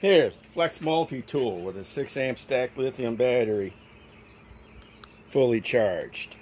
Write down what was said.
Here's Flex Multi-Tool with a 6 amp stacked lithium battery, fully charged.